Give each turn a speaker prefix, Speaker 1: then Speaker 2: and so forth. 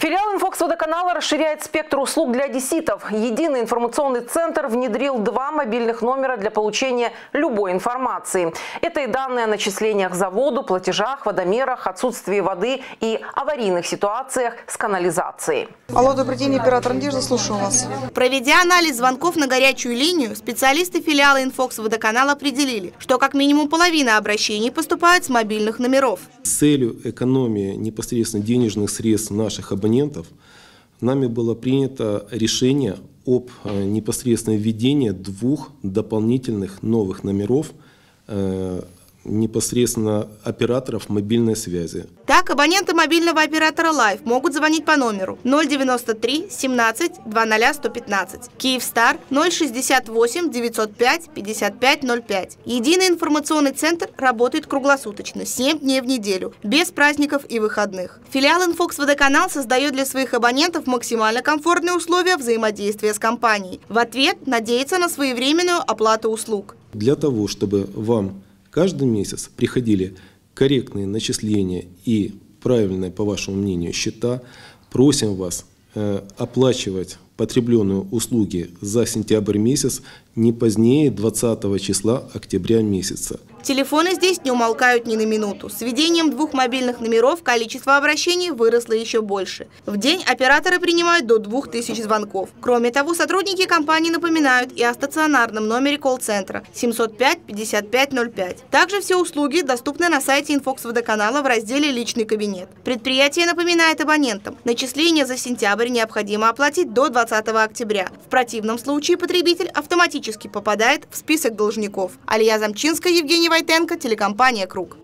Speaker 1: Филиал Инфокс-Водоканала расширяет спектр услуг для одесситов. Единый информационный центр внедрил 2 мобильных номера для получения любой информации. Это и данные о начислениях за воду, платежах, водомерах, отсутствии воды и аварийных ситуациях с канализацией.
Speaker 2: Алло, добрый день, оператор Надежда, слушаю вас.
Speaker 3: Проведя анализ звонков на горячую линию, специалисты филиала Инфокс-Водоканала определили, что как минимум половина обращений поступает с мобильных номеров.
Speaker 4: С целью экономии непосредственно денежных средств наших абонентов нами было принято решение об непосредственном введении 2 дополнительных новых номеров непосредственно операторов мобильной связи.
Speaker 3: Так, абоненты мобильного оператора Life могут звонить по номеру 093 17 00 115, Киевстар 068 905 55 05. Единый информационный центр работает круглосуточно, 7 дней в неделю, без праздников и выходных. Филиал Инфокс-Водоканал создает для своих абонентов максимально комфортные условия взаимодействия с компанией. В ответ надеется на своевременную оплату услуг.
Speaker 4: Для того, чтобы вам каждый месяц приходили корректные начисления и правильные, по вашему мнению, счета, просим вас оплачивать потребленные услуги за сентябрь месяц не позднее 20 числа октября месяца.
Speaker 3: Телефоны здесь не умолкают ни на минуту. С введением 2 мобильных номеров количество обращений выросло еще больше. В день операторы принимают до 2000 звонков. Кроме того, сотрудники компании напоминают и о стационарном номере колл-центра 705 55 05. Также все услуги доступны на сайте Инфокс-Водоканала в разделе «Личный кабинет». Предприятие напоминает абонентам, начисление за сентябрь необходимо оплатить до 20 октября. В противном случае потребитель автоматически попадает в список должников. Алия Замчинская, Евгений Войтенко, телекомпания «Круг».